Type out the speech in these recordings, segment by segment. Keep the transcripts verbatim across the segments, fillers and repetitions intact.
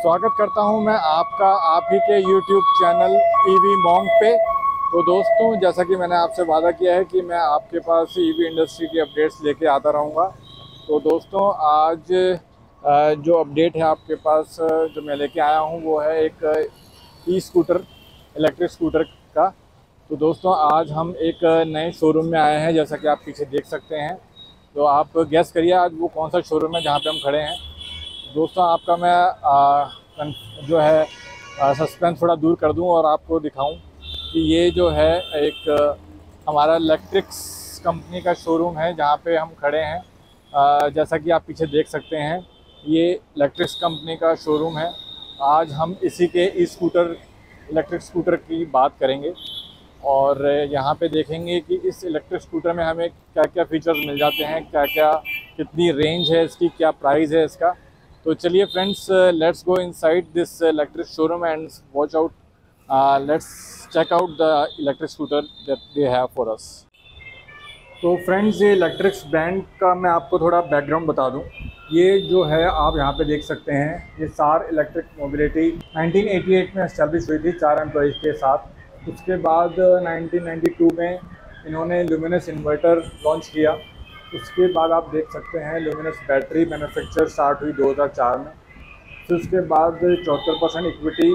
स्वागत करता हूं मैं आपका आप ही के यूट्यूब चैनल ईवी मॉन्ग पे। तो दोस्तों, जैसा कि मैंने आपसे वादा किया है कि मैं आपके पास ईवी इंडस्ट्री की अपडेट्स लेके आता रहूंगा। तो दोस्तों, आज जो अपडेट है आपके पास जो मैं लेके आया हूं वो है एक ई स्कूटर, इलेक्ट्रिक स्कूटर का। तो दोस्तों, आज हम एक नए शोरूम में आए हैं, जैसा कि आप पीछे देख सकते हैं। तो आप गैस करिए आज वो कौन सा शोरूम है जहाँ पे हम खड़े हैं। दोस्तों, आपका मैं आ, जो है सस्पेंस थोड़ा दूर कर दूं और आपको दिखाऊं कि ये जो है एक आ, हमारा इलेक्ट्रिक्स कंपनी का शोरूम है जहाँ पे हम खड़े हैं। आ, जैसा कि आप पीछे देख सकते हैं, ये इलेक्ट्रिक्स कंपनी का शोरूम है। आज हम इसी के ई स्कूटर, इलेक्ट्रिक स्कूटर की बात करेंगे और यहाँ पे देखेंगे कि इस इलेक्ट्रिक स्कूटर में हमें क्या क्या फीचर्स मिल जाते हैं, क्या क्या कितनी रेंज है इसकी, क्या प्राइस है इसका। तो चलिए friends, let's go inside this electric showroom and watch out, let's check out the electric scooter that they have for us. तो फ्रेंड्स, ये इलेक्ट्रिक्स ब्रांड का मैं आपको थोड़ा बैकग्राउंड बता दूं। ये जो है आप यहाँ पे देख सकते हैं, ये Saar electric mobility nineteen eighty eight में एस्टैब्लिश हुई थी चार एम्प्लॉइज़ के साथ। उसके बाद नाइनटीन नाइंटी टू में इन्होंने लुमिनस इन्वर्टर लॉन्च किया। उसके बाद आप देख सकते हैं लुमिनस बैटरी मैन्युफैक्चर स्टार्ट हुई दो हज़ार चार में। फिर उसके बाद चौहत्तर percent equity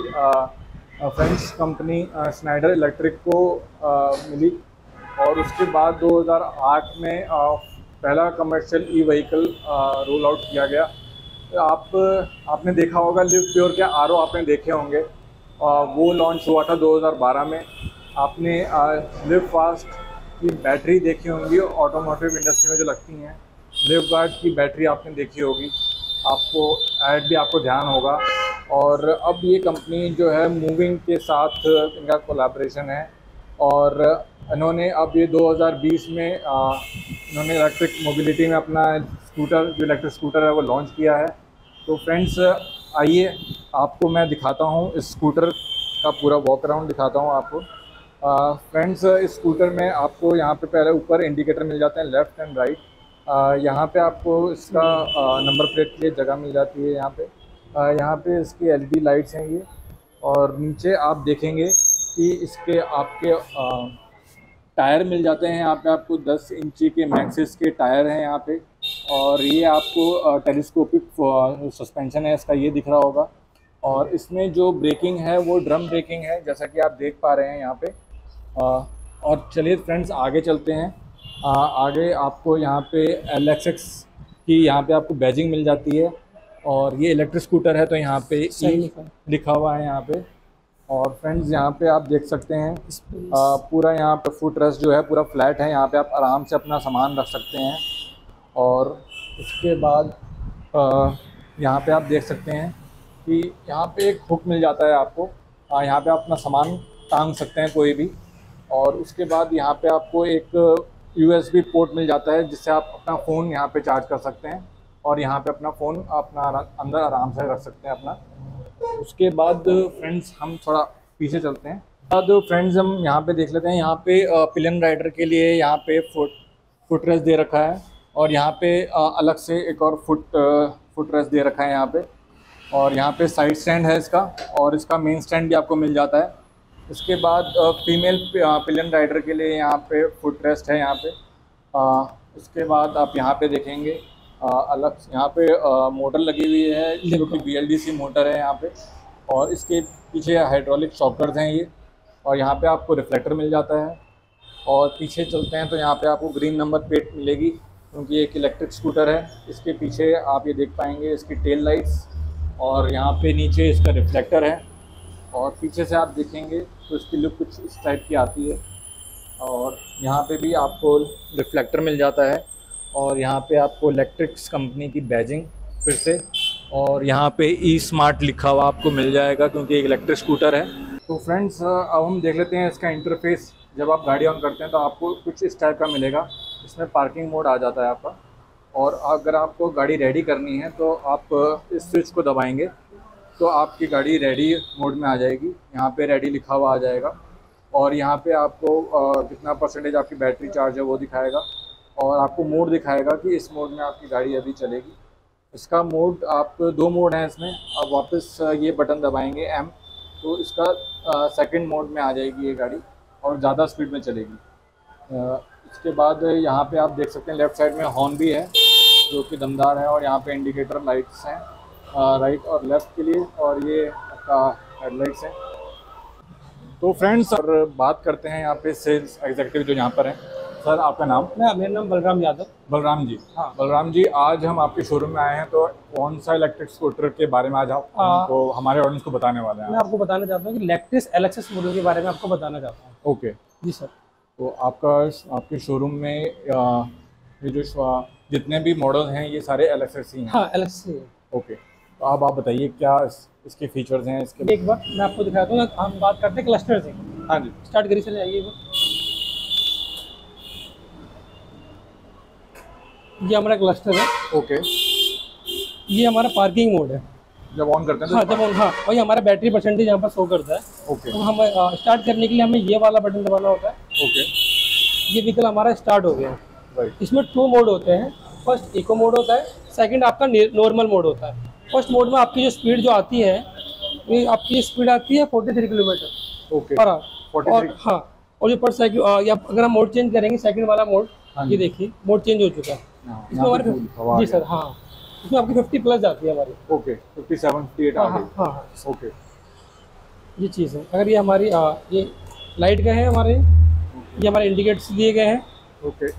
French company Schneider Electric को आ, मिली। और उसके बाद दो हज़ार आठ में आ, पहला commercial E vehicle roll out किया गया। आप आपने देखा होगा लिव प्योर के आर ओ आपने देखे होंगे, आ, वो लॉन्च हुआ था दो हज़ार बारह में। आपने लिव फास्ट की बैटरी देखी होंगी, ऑटोमोटिव इंडस्ट्री में जो लगती हैं। लिव गार्ड की बैटरी आपने देखी होगी, आपको ऐड भी आपको ध्यान होगा। और अब ये कंपनी जो है मूविंग के साथ इनका कोलैबोरेशन है और इन्होंने अब ये दो हज़ार बीस में आ, इन्होंने इलेक्ट्रिक मोबिलिटी में अपना स्कूटर, जो इलेक्ट्रिक स्कूटर है वो लॉन्च किया है। तो फ्रेंड्स, आइए आपको मैं दिखाता हूँ इस स्कूटर का पूरा वॉक अराउंड दिखाता हूँ आपको। फ्रेंड्स, इस स्कूटर में आपको यहाँ पे पहले ऊपर इंडिकेटर मिल जाते हैं लेफ़्ट एंड राइट। यहाँ पे आपको इसका नंबर प्लेट के लिए जगह मिल जाती है। यहाँ पे आ, यहाँ पे इसकी एलईडी लाइट्स हैं ये। और नीचे आप देखेंगे कि इसके आपके आ, टायर मिल जाते हैं। यहाँ पे आपको दस इंची के मैक्सिस के टायर हैं यहाँ पे। और ये आपको टेलीस्कोपिक सस्पेंशन है इसका, ये दिख रहा होगा। और इसमें जो ब्रेकिंग है वो ड्रम ब्रेकिंग है, जैसा कि आप देख पा रहे हैं यहाँ पे। आ, और चलिए फ्रेंड्स, आगे चलते हैं। आ, आगे आपको यहाँ पे एल एक्स एक्स की यहाँ पे आपको बैजिंग मिल जाती है। और ये इलेक्ट्रिक स्कूटर है तो यहाँ पे ई लिखा हुआ है यहाँ पे। और फ्रेंड्स, यहाँ पे आप देख सकते हैं आ, पूरा यहाँ पे फुट रेस्ट जो है पूरा फ्लैट है। यहाँ पे आप आराम से अपना सामान रख सकते हैं। और उसके बाद आ, यहाँ पे आप देख सकते हैं कि यहाँ पे एक हुक मिल जाता है आपको। आ, यहाँ पे आप अपना सामान टांग सकते हैं कोई भी। और उसके बाद यहाँ पे आपको एक यूएसबी पोर्ट मिल जाता है जिससे आप अपना फ़ोन यहाँ पे चार्ज कर सकते हैं और यहाँ पे अपना फ़ोन अपना अंदर आराम से रख सकते हैं अपना। उसके बाद फ्रेंड्स, हम थोड़ा पीछे चलते हैं। बाद फ्रेंड्स, हम यहाँ पे देख लेते हैं। यहाँ पे पिलियन राइडर के लिए यहाँ पे फुट फुट रेस्ट दे रखा है और यहाँ पे अलग से एक और फुट फुट रेस्ट दे रखा है यहाँ पे। और यहाँ पे साइड स्टैंड है इसका और इसका मेन स्टैंड भी आपको मिल जाता है। इसके बाद फीमेल पिलियन राइडर के लिए यहाँ पे फुट रेस्ट है यहाँ पे। आ, इसके बाद आप यहाँ पे देखेंगे आ, अलग यहाँ पे आ, मोटर लगी हुई है जो कि B L D C motor है यहाँ पे। और इसके पीछे हाइड्रोलिक शॉकर्स हैं ये। और यहाँ पे आपको रिफ्लेक्टर मिल जाता है। और पीछे चलते हैं तो यहाँ पे आपको ग्रीन नंबर प्लेट मिलेगी क्योंकि ये एक इलेक्ट्रिक स्कूटर है। इसके पीछे आप ये देख पाएंगे इसकी टेल लाइट्स और यहाँ पे नीचे इसका रिफ्लेक्टर है। और पीछे से आप देखेंगे तो इसकी लुक कुछ इस टाइप की आती है। और यहाँ पे भी आपको रिफ्लेक्टर मिल जाता है और यहाँ पे आपको इलेक्ट्रिक्स कंपनी की बैजिंग फिर से। और यहाँ पे ई स्मार्ट लिखा हुआ आपको मिल जाएगा क्योंकि एक इलेक्ट्रिक स्कूटर है। तो फ्रेंड्स, अब हम देख लेते हैं इसका इंटरफेस। जब आप गाड़ी ऑन करते हैं तो आपको कुछ इस टाइप का मिलेगा। इसमें पार्किंग मोड आ जाता है आपका। और अगर आपको गाड़ी रेडी करनी है तो आप इस स्विच को दबाएंगे तो आपकी गाड़ी रेडी मोड में आ जाएगी। यहाँ पे रेडी लिखा हुआ आ जाएगा। और यहाँ पे आपको आ, कितना परसेंटेज आपकी बैटरी चार्ज है वो दिखाएगा। और आपको मोड दिखाएगा कि इस मोड में आपकी गाड़ी अभी चलेगी। इसका मोड, आप दो मोड हैं इसमें। आप वापस ये बटन दबाएंगे एम, तो इसका सेकंड मोड में आ जाएगी ये गाड़ी और ज़्यादा स्पीड में चलेगी। आ, इसके बाद यहाँ पे आप देख सकते हैं लेफ़्ट साइड में हॉर्न भी है जो कि दमदार है, और यहाँ पे इंडिकेटर लाइट्स हैं राइट और लेफ़्ट के लिए, और ये आपका हेडलाइट्स हैं। तो फ्रेंड्स, और बात करते हैं यहाँ पे सेल्स एग्जीक्यूटिव जो यहाँ पर हैं। सर, आपका नाम? मैं मेरा नाम बलराम यादव। बलराम जी। हाँ बलराम जी, आज हम आपके शोरूम में आए हैं, तो कौन सा इलेक्ट्रिक स्कूटर के बारे में आज आप तो हमारे ऑडियंस को बताने वाले हैं? मैं आपको बताना चाहता हूँ कि Lectrix L X S model के बारे में आपको बताना चाहता हूँ। ओके जी सर। तो आपका आपके शोरूम में ये जो जितने भी मॉडल हैं ये सारे एल एक्स एस ही हैं? हाँ, एल एक्स एस ही। ओके, तो अब आप बताइए क्या इस, इसके फीचर्स हैं इसके? एक बार मैं आपको दिखाता हूँ। हम बात करते हैं क्लस्टर से। हाँ जी, स्टार्ट करिए, चले आइए। ये हमारा क्लस्टर है। ओके, ये हमारा पार्किंग मोड है जब ऑन करते हैं तो हाँ जब ऑन हाँ और ये हमारा बैटरी परसेंटेज यहाँ पर शो करता है। ओके, तो हम स्टार्ट करने के लिए हमें ये वाला बटन दबाना होता है। ओके, ये व्हीकल हमारा स्टार्ट हो गया। राइट। इसमें टू मोड होते हैं। फर्स्ट इको मोड होता है, सेकंड आपका नॉर्मल मोड होता है। फर्स्ट मोड में आपकी जो स्पीड जो आती है, ये आपकी स्पीड आती है तैंतालीस किलोमीटर ओके पर आवर। और तैंतालीस। हाँ, और जो पर सेकंड या अगर हम मोड चेंज करेंगे, सेकंड वाला मोड, ये देखिए मोड चेंज हो चुका है। इसमें हमारे जी सर हाँ इसमें आपकी पचास प्लस जाती है हमारी। ओके, सत्तावन, अट्ठावन आ हाँ गई। हाँ हाँ ओके, ये चीज़ है। अगर ये हमारी आ, ये लाइट का है हमारे, ये हमारे इंडिकेटर्स दिए गए हैं। ओके,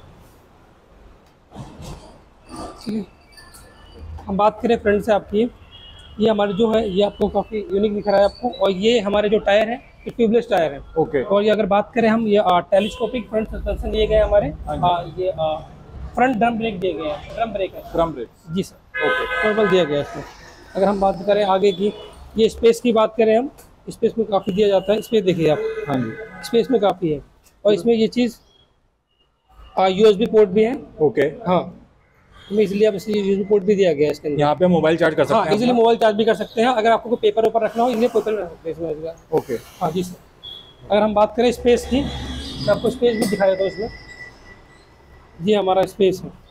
हम बात करें फ्रंट से आपकी, ये हमारे जो है ये आपको काफ़ी यूनिक दिख रहा है आपको। और ये हमारे जो टायर है ये ट्यूबलेस टायर है। ओके, और ये अगर बात करें हम, ये टेलीस्कोपिक फ्रंट सस्पेंशन दिए गए हैं हमारे। आ, ये आ, फ्रंट ड्रम ब्रेक दिए गए हैं। ड्रम ब्रेक है, ड्रम ब्रेक। जी सर। ओके, टोटल दिया गया है इसमें। अगर हम बात करें आगे की, ये स्पेस की बात करें हम, स्पेस में काफ़ी दिया जाता है। स्पेस देखिए आप, हाँ जी, स्पेस में काफ़ी है। और इसमें ये चीज़ यूएसबी पोर्ट भी है। ओके, हाँ, इसलिए अब इसे यूएसबी पोर्ट भी दिया गया है इसके अंदर। यहाँ पे मोबाइल चार्ज कर सकते हाँ, हैं? इजीली मोबाइल चार्ज भी कर सकते हैं। अगर आपको कोई पेपर ऊपर रखना हो, इसलिए पेपर में रख सकते हैं इसमें। ओके, हाँ जी सर। अगर हम बात करें स्पेस की, तो आपको स्पेस भी दिखाया था इसमें। ये हमारा स्पेस है,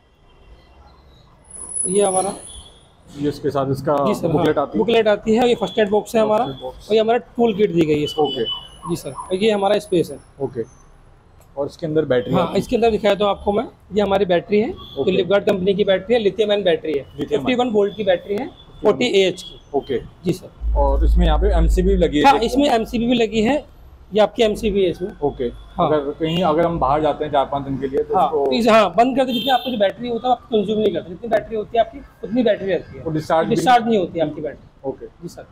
ये हमारा ये इसके साथ इसका जी सर बुकलेट हाँ, आती है? बुकलेट आती है। ये फर्स्ट एड बॉक्स है हमारा, और ये हमारा टूल किट दी गई है इसको। ओके, जी सर। और ये हमारा स्पेस है। ओके, और इसके अंदर बैटरी? हाँ, इसके अंदर दिखाया था आपको मैं। ये हमारी बैटरी है, तो लिपगार्ड कंपनी की बैटरी है, लिथियम आयन बैटरी है। इक्यावन वोल्ट की बैटरी है, चालीस एएच की। ओके, जी सर। और इसमें यहाँ पे एमसीबी लगी है? हाँ, इसमें एमसीबी भी लगी है। ये आपकी एमसीबी है इसमें। ओके, हाँ। अगर कहीं अगर हम बाहर जाते हैं चार पाँच दिन के लिए तो हाँ, उसको तो इसे हाँ बंद करते, जितनी आपकी जो बैटरी होता है आप कंज्यूम नहीं करते। जितनी बैटरी होती है आपकी उतनी बैटरी रहती है, डिस्चार्ज डिस्चार्ज नहीं होती है आपकी बैटरी। ओके। जी सर।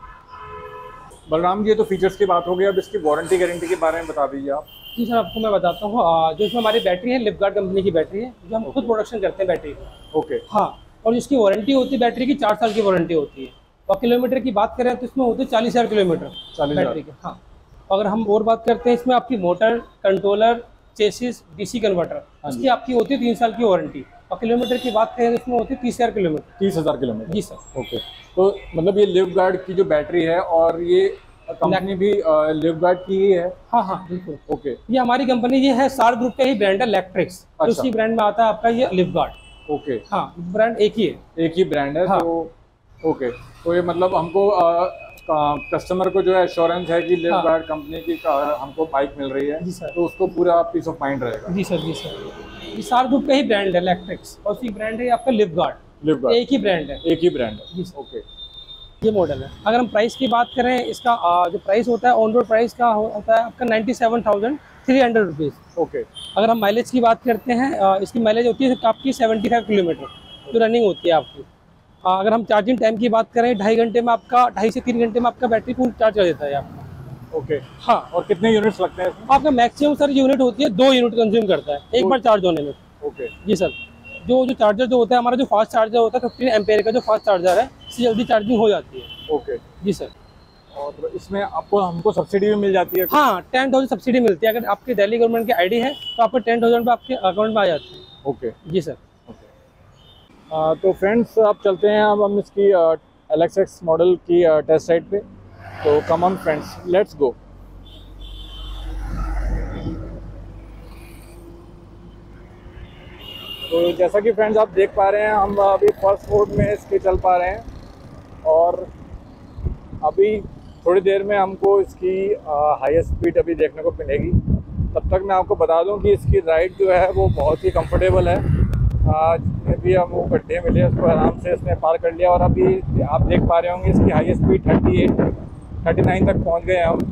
बलराम जी, ये तो फीचर्स की बात हो गई, अब इसकी वारंटी गारंटी के बारे में बता दीजिए आप। जी सर, आपको मैं बताता हूँ। आ, जो इसमें हमारी बैटरी है, लिपगार्ड कंपनी की बैटरी है, जो हम खुद प्रोडक्शन करते हैं बैटरी की। ओके, हाँ, और जिसकी वारंटी होती है बैटरी की, चार साल की वारंटी होती है। और किलोमीटर की बात करें तो इसमें होते हैं चालीस हज़ार किलोमीटर चालीस बैटरी के। हाँ, अगर हम और बात करते हैं, इसमें आपकी motor, controller, chassis, DC converter, इसकी आपकी होती है तीन साल की वारंटी। और किलोमीटर की बात करें तो इसमें होती है तीस हज़ार किलोमीटर। तीस हज़ार किलोमीटर? जी सर। ओके, तो मतलब ये लिपगार्ड की जो बैटरी है, और ये कंपनी भी लिपगार्ड की ही है? हाँ हाँ बिल्कुल। ओके, ये हमारी कंपनी ये है, सार ग्रुप का ही ब्रांड है, इलेक्ट्रिक्स। अच्छा। उसी ब्रांड में आता है आपका ये लिपगार्ड। ओके, हाँ, ब्रांड एक ही है, एक ही ब्रांड है। हाँ। तो ओके, तो ये मतलब हमको कस्टमर को जो है एश्योरेंस है कि लिपगार्ड कंपनी की कार- हमको बाइक मिल रही है, जी सर। तो उसको पूरा पीस ऑफ माइंड रहेगा। जी सर। जी सर, ये सार ग्रुप का ही ब्रांड है, इलेक्ट्रिक्स। और उसी ब्रांड है आपका लिपगार्ड, लिपगार्ड एक ही ब्रांड है। एक ही ब्रांड है? जी सर। ओके, ये मॉडल है। अगर हम प्राइस की बात करें, इसका आ, जो प्राइस होता है ऑन रोड प्राइस का हो- होता है आपका ninety seven thousand three hundred rupees. Okay, अगर हम माइलेज की बात करते हैं, आ, इसकी माइलेज होती है आपकी सेवेंटी फाइव किलोमीटर जो रनिंग होती है आपकी। आ, अगर हम चार्जिंग टाइम की बात करें, ढाई घंटे में आपका ढाई से तीन घंटे में आपका बैटरी फुल चार्ज कर देता है आपका। ओके, हाँ, और कितने यूनिट्स लगते हैं इसमें? आपका मैक्सिमम सर यूनिट होती है दो यूनिट कंज्यूम करता है एक बार चार्ज होने में। ओके, जी सर। जो जो चार्जर जो होता है हमारा, जो फास्ट चार्जर होता है फिफ्टीन एम्पेयर का जो फास्ट चार्जर है, इससे जल्दी चार्जिंग हो जाती है। ओके, जी सर। और इसमें आपको हमको सब्सिडी भी मिल जाती है? हाँ, टेन थाउजेंड सब्सिडी मिलती है। अगर आपकी दिल्ली गवर्नमेंट की आईडी है तो आपको टेन थाउजेंड आपके अकाउंट में आ जाती है। ओके, जी सर। आ, तो फ्रेंड्स, अब चलते हैं अब हम इसकी एल एक्स एक्स मॉडल की टेस्ट साइड पे। तो come on friends, let's go. तो तो जैसा कि फ्रेंड्स आप देख पा रहे हैं, हम अभी फर्स्ट मोड में इसके चल पा रहे हैं और अभी थोड़ी देर में हमको इसकी हाईएस्ट स्पीड अभी देखने को मिलेगी। तब तक मैं आपको बता दूं कि इसकी राइड जो है वो बहुत ही कंफर्टेबल है। जितने भी हम वो गड्ढे मिले उसको आराम से इसने पार कर लिया और अभी आप देख पा रहे होंगे इसकी highest speed thirty eight thirty nine तक पहुंच गए हम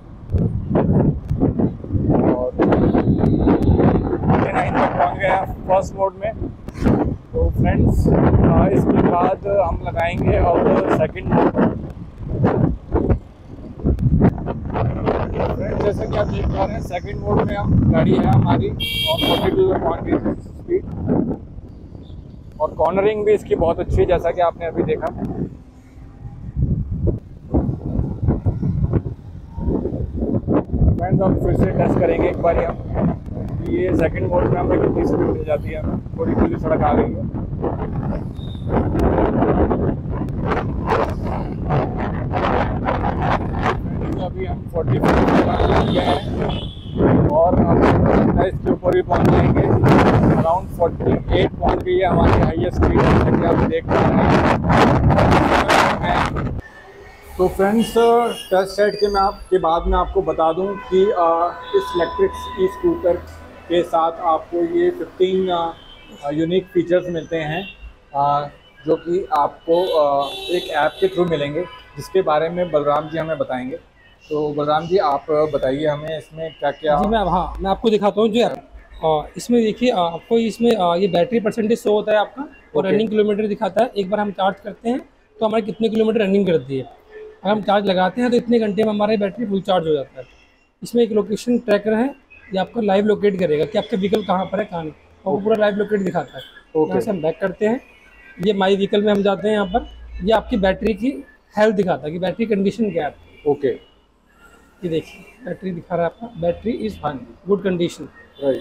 और थर्टी नाइन तक पहुंच गए हैं फर्स्ट मोड में। तो फ्रेंड्स इसके बाद हम लगाएंगे अब सेकंड मोड। फ्रेंड्स जैसा कि आप देख पा रहे हैं, सेकंड मोड में हम गाड़ी है हमारी और फोर्टी टू पॉइंट स्पीड और कॉर्नरिंग भी इसकी बहुत अच्छी है जैसा कि आपने अभी देखा। फ्रेंड्स अब फिर से टेस्ट करेंगे एक बार हम ये सेकंड मोड में हमें कितनी स्पीड मिल जाती है। थोड़ी खुली सड़क आ गई है। अभी हम फोर्टी किया है और अब इसके ऊपर भी पहुंच जाएंगे। अराउंड फोर्टी एट पहुंच गई है हमारी हाईएस्ट स्पीड जैसा कि आप देख पा रहे हैं। तो फ्रेंड्स टेस्ट सेट के मैं आपके बाद में आपको बता दूं कि इस इलेक्ट्रिक ई स्कूटर के साथ आपको ये फिफ्टीन यूनिक फीचर्स मिलते हैं जो कि आपको एक ऐप के थ्रू मिलेंगे जिसके बारे में बलराम जी हमें बताएंगे। तो बलराम जी आप बताइए हमें इसमें क्या क्या। जी मैं हाँ मैं आपको दिखाता हूँ जो आ, इसमें देखिए आपको इसमें आ, ये बैटरी परसेंटेज शो होता है आपका और रनिंग किलोमीटर दिखाता है। एक बार हम चार्ज करते हैं तो हमारे कितने किलोमीटर रनिंग करती है। अगर हम चार्ज लगाते हैं तो इतने घंटे में हमारी बैटरी फुल चार्ज हो जाता है। इसमें एक लोकेशन ट्रैकर है, ये आपको लाइव लोकेट करेगा कि आपका व्हीकल कहाँ पर है कहाँ नहीं, और वो पूरा लाइव लोकेट दिखाता है। यहाँ से हम बैक करते हैं, ये माई व्हीकल में हम जाते हैं। यहाँ पर ये आपकी बैटरी की हेल्थ दिखाता है कि बैटरी कंडीशन क्या है। ओके ये देखिए बैटरी दिखा रहा है आपका, battery is good condition. Right,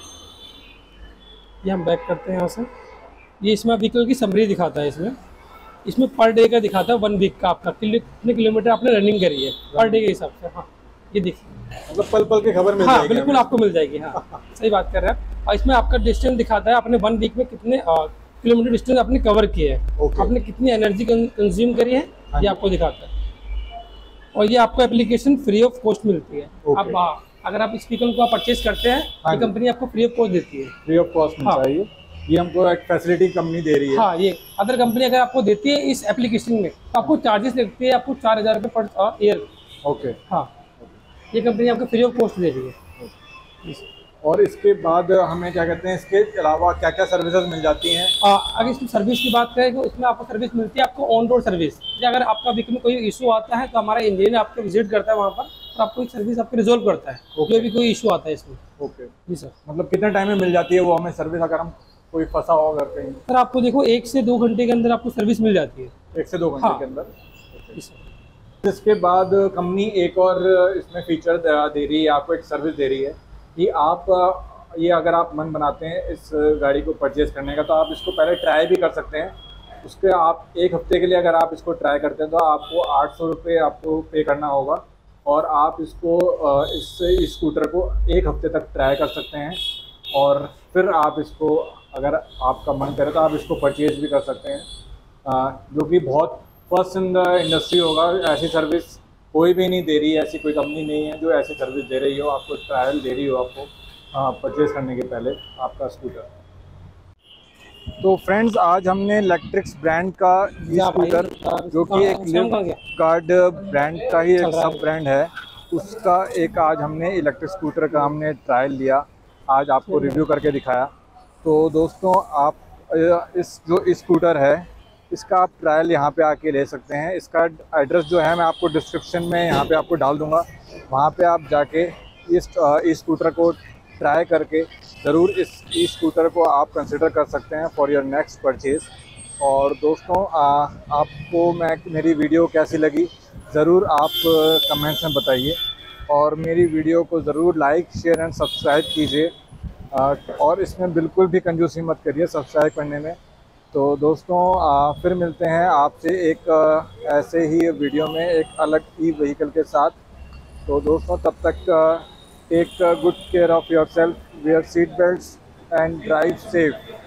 ये हम बैक करते हैं यहाँ से। ये इसमें व्हीकल की समरी दिखाता है। इसमें इसमें पर डे का दिखाता है, वन वीक का आपका कितने किलोमीटर आपने रनिंग करी है पर डे के हिसाब से। हाँ ये देखिए मतलब पल पल की खबर मिल हाँ जाएगी। बिल्कुल आपको मिल जाएगी। हाँ सही बात कर रहे हैं। और इसमें आपका डिस्टेंस दिखाता है आपने वन वीक में कितने किलोमीटर डिस्टेंस आपने कवर किया है, आपने कितनी एनर्जी कंज्यूम करी है, ये आपको दिखाता है। और ये आपको एप्लीकेशन फ्री ऑफ कॉस्ट मिलती है। आप आ, अगर आप इस व्हीकल को आप परचेज करते हैं ये कंपनी आपको फ्री ऑफ कॉस्ट देती है। फ्री ऑफ कॉस्ट मिलता है ये ये हमको एक फैसिलिटी कंपनी दे रही है। हाँ ये अदर कंपनी अगर आपको देती है इस एप्लीकेशन में तो आपको चार्जेस लगती है आपको चार हज़ार रुपये पर ईयर। ओके हाँ ये कंपनी आपको फ्री ऑफ कॉस्ट दे रही है। और इसके बाद हमें क्या कहते हैं, इसके अलावा क्या क्या सर्विसेज मिल जाती हैं? आ, अगर इसकी सर्विस की बात करें तो इसमें आपको सर्विस मिलती है आपको ऑन रोड सर्विस। अगर आपका व्हीकल में कोई इशू आता है तो हमारा इंजीनियर आपको विजिट करता है वहाँ पर और आपको एक सर्विस आपको रिजोल्व करता है जो भी कोई इशू आता है इसमें। ओके जी सर। मतलब कितने टाइम में मिल जाती है वो हमें सर्विस, अगर हम कोई फंसा हो घर कहीं? सर आपको देखो एक से दो घंटे के अंदर आपको सर्विस मिल जाती है। एक से दो घंटे हाँ। के अंदर। जी सर। इसके बाद कंपनी एक और इसमें फीचर दे रही है, आपको एक सर्विस दे रही है कि आप ये अगर आप मन बनाते हैं इस गाड़ी को परचेज़ करने का तो आप इसको पहले ट्राई भी कर सकते हैं। उसके आप एक हफ्ते के लिए अगर आप इसको ट्राई करते हैं तो आपको आठ सौ रुपये आपको पे करना होगा और आप इसको इस इस स्कूटर को एक हफ्ते तक ट्राई कर सकते हैं और फिर आप इसको अगर आपका मन करे तो आप इसको परचेज़ भी कर सकते हैं, जो कि बहुत फर्स्ट इन द इंडस्ट्री होगा। ऐसी सर्विस कोई भी नहीं दे रही है, ऐसी कोई कंपनी नहीं है जो ऐसी सर्विस दे रही हो, आपको ट्रायल दे रही हो आपको परचेज़ करने के पहले आपका स्कूटर। तो फ्रेंड्स आज हमने इलेक्ट्रिक्स ब्रांड का ये स्कूटर जो कि एक लिफ्टगार्ड ब्रांड का ही एक सब ब्रांड है उसका एक आज हमने इलेक्ट्रिक स्कूटर का हमने ट्रायल लिया, आज आपको रिव्यू करके दिखाया। तो दोस्तों आप इस जो स्कूटर है इसका आप ट्रायल यहाँ पे आके ले सकते हैं। इसका एड्रेस जो है मैं आपको डिस्क्रिप्शन में यहाँ पे आपको डाल दूँगा, वहाँ पे आप जाके इस इस स्कूटर को ट्राई करके ज़रूर इस ई स्कूटर को आप कंसिडर कर सकते हैं फॉर योर नेक्स्ट परचेज़। और दोस्तों आ, आपको मैं मेरी वीडियो कैसी लगी ज़रूर आप कमेंट्स में बताइए और मेरी वीडियो को ज़रूर लाइक शेयर एंड सब्सक्राइब कीजिए और इसमें बिल्कुल भी कंजूसी मत करिए सब्सक्राइब करने में। तो दोस्तों आ, फिर मिलते हैं आपसे एक आ, ऐसे ही वीडियो में एक अलग ई व्हीकल के साथ। तो दोस्तों तब तक take good care of yourself, wear seat belts and drive safe।